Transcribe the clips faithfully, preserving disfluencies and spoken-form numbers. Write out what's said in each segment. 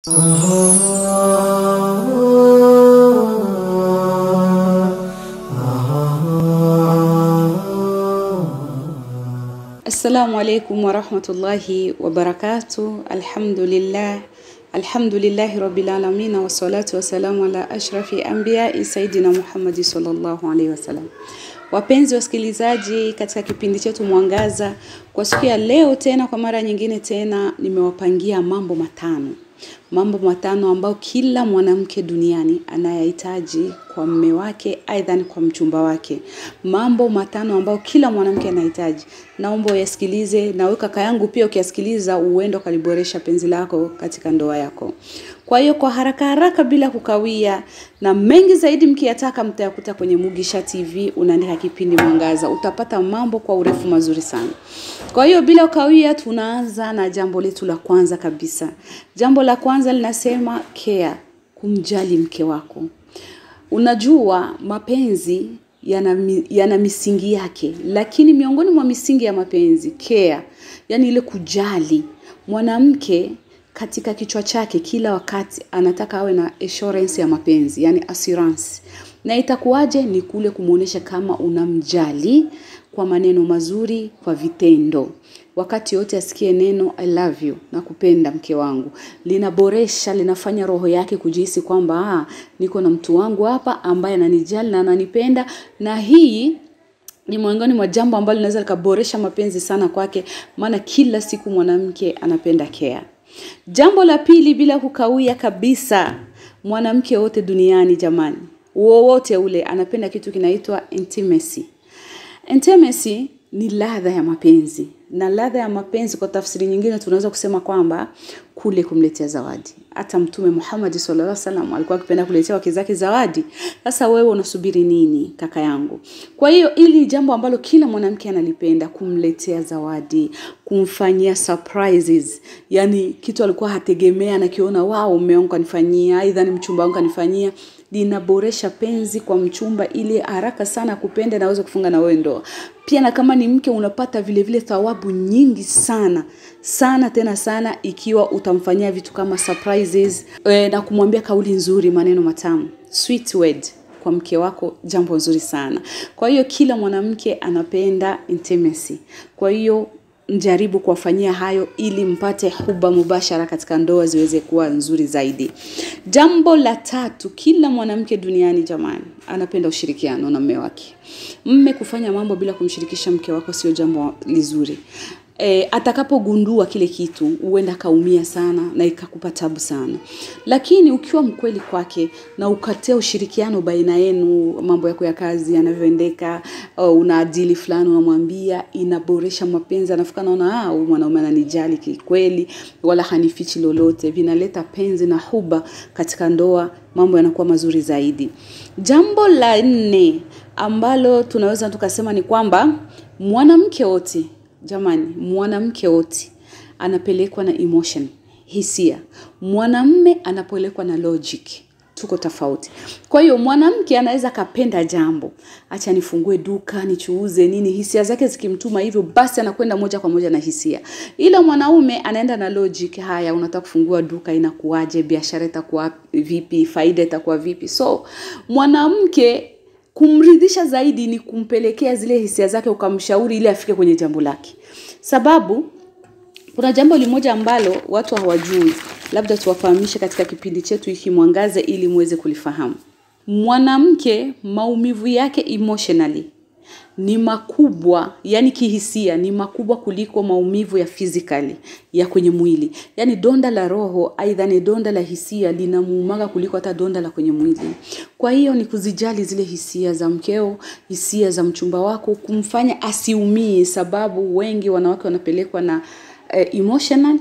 Assalamu alaikum wa rahmatullahi wa barakatuh. Alhamdulillah. Alhamdulillahi rabbil alamin wa salatu wa salamu ala ashrafi anbiya sayyidina Muhammad sallallahu alaihi wasallam. Wapenzi wasikilizaji, katika kipindi chetu Mwangaza, kwa siku ya leo tena kwa mara nyingine tena nimewapangia mambo matano. Mambo matano ambao kila mwanamke duniani anayahitaji kwa mume wake, aidha kwa mchumba wake. Mambo matano ambao kila mwanamke anahitaji. Naomba uyasikilize, na wewe kaka yangu pia ukiyasikiliza uende kaliboresha penzi lako katika ndoa yako. Kwa hiyo kwa haraka haraka bila kukawia, na mengi zaidi mkiyataka mtayakuta kwenye Mugisha T V, unaandika kipindi Mwangaza, utapata mambo kwa urefu mazuri sana. Kwa hiyo bila kukawia tunaanza na jambo letu la kwanza kabisa. Jambo la kwanza linasema care, kumjali mke wako. Unajua mapenzi yana yana misingi yake, lakini miongoni mwa misingi ya mapenzi care, yani ile kujali. Mwanamke katika kichwa chake kila wakati anataka awe na assurance ya mapenzi, yani assurance. Na itakuwaje? Ni kule kumuonesha kama unamjali kwa maneno mazuri, kwa vitendo. Wakati yote asikie neno I love you, nakupenda mke wangu, linaboresha, linafanya roho yake kujihisi kwamba ah, niko na mtu wangu hapa ambaye ananijali na ananipenda. Na hii ni miongoni mwa jambo ambalo linaweza likaboresha mapenzi sana kwake, maana kila siku mwanamke anapenda care. Jambo la pili bila kukawia kabisa, mwanamke wote duniani jamani, wowote ule anapenda kitu kinaitwa intimacy. Intimacy ni ladha ya mapenzi. Na ladha ya mapenzi kwa tafsiri nyingine tunaweza kusema kwamba kule kumletea zawadi. Hata Mtume Muhammad sallallahu alaihi wasallam alikuwa akipenda kuletea wake zake zawadi. Sasa wewe unasubiri nini kaka yangu? Kwa hiyo ili jambo ambalo kila mwanamke analipenda, kumletea zawadi, kumfanyia surprises. Yani kitu alikuwa hategemea na kiona wao mume wangu kanifanyia, aidha ni mchumba wangu kanifanyia, linaboresha penzi kwa mchumba ili haraka sana kupenda na aweze kufunga na wewe ndoa. Pia na kama ni mke unapata vile vile thawabu nyingi sana sana tena sana ikiwa utamfanyia vitu kama surprises e, na kumwambia kauli nzuri, maneno matamu, sweet word kwa mke wako, jambo nzuri sana. Kwa hiyo kila mwanamke anapenda intimacy. Kwa hiyo mjaribu kuwafanyia hayo ili mpate huba mubashara katika ndoa ziweze kuwa nzuri zaidi. Jambo la tatu, kila mwanamke duniani jamani anapenda ushirikiano na mume wake. Mume kufanya mambo bila kumshirikisha mke wako sio jambo lizuri. E, atakapogundua kile kitu huenda kaumia sana na ikakupa tabu sana. Lakini ukiwa mkweli kwake na ukatea ushirikiano baina yenu, mambo yako ya kazi yanavyoendeka, una adili fulani unamwambia, inaboresha mapenzi. Anafika naona ah, huyu mwanaume ananijali kweli wala hanifichi lolote, vinaleta penzi na huba katika ndoa, mambo yanakuwa mazuri zaidi. Jambo la nne ambalo tunaweza tukasema ni kwamba mwanamke wote jamani, mwanamke wote anapelekwa na emotion, hisia. Mwanamume anapelekwa na logic. Tuko tofauti. Kwa hiyo mwanamke anaweza kapenda jambo, acha nifungue duka, nichuuze nini, hisia zake zikimtuma hivyo basi anakwenda moja kwa moja na hisia. Ila mwanaume anaenda na logic, haya unataka kufungua duka, inakuaje, biashara itakuwa vipi, faida itakuwa vipi. So mwanamke kumridhisha zaidi ni kumpelekea zile hisia zake, ukamshauri ili afike kwenye jambo lake. Sababu kuna jambo limoja ambalo watu hawajui, labda tuwafahamishe katika kipindi chetu hiki Mwangaza ili muweze kulifahamu. Mwanamke maumivu yake emotionally ni makubwa, yani kihisia ni makubwa kuliko maumivu ya physically, ya kwenye mwili. Yani donda la roho aidha ni donda la hisia linamuumaga kuliko hata donda la kwenye mwili. Kwa hiyo ni kuzijali zile hisia za mkeo, hisia za mchumba wako, kumfanya asiumie, sababu wengi wanawake wanapelekwa na uh, emotional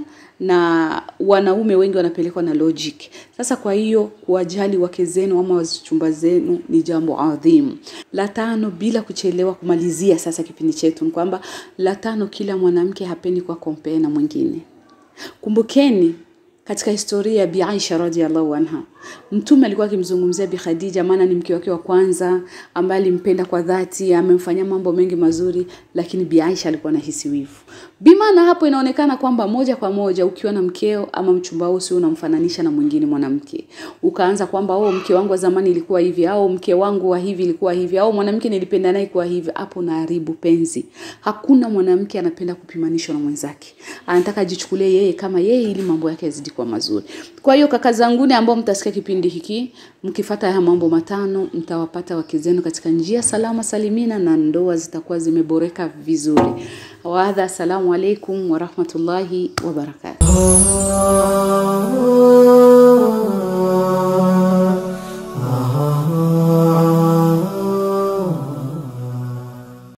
na wanaume wengi wanapelekwa na logic. Sasa kwa hiyo kuwajali wake zenu ama wachumba zenu ni jambo adhimu. La tano bila kuchelewa kumalizia sasa kipindi chetu ni kwamba la tano, kila mwanamke hapendi kwa compare na mwingine. Kumbukeni katika historia ya Bi Aisha radhiallahu anha, Mtume alikuwa akimzungumzia Bi Khadija, maana ni mke wake wa kwanza ambaye alimpenda kwa dhati, amemfanyia mambo mengi mazuri, lakini Bi Aisha alikuwa anahisi wivu. Bi maana hapo inaonekana kwamba moja kwa moja ukiwa na mkeo ama mchumba wako sio unamfananisha na mwingine mwanamke. Ukaanza kwamba oh mke wangu wa zamani ilikuwa hivi, au mke wangu wa hivi ilikuwa hivi, au mwanamke nilipenda naye kwa hivi, hapo naharibu penzi. Hakuna mwanamke anapenda kupimanishwa na mwenzake. Anataka ajichukulie yeye kama yeye ili mambo yake yazidi kuwa mazuri. Kwa hiyo kaka zanguni ambao mtasikia kipindi hiki, mkifuata haya mambo matano, mtawapata wake zenu katika njia salama salimina na ndoa zitakuwa zimeboreka vizuri. Wa hadha, assalamu alaikum wa rahmatullahi wa barakatuh.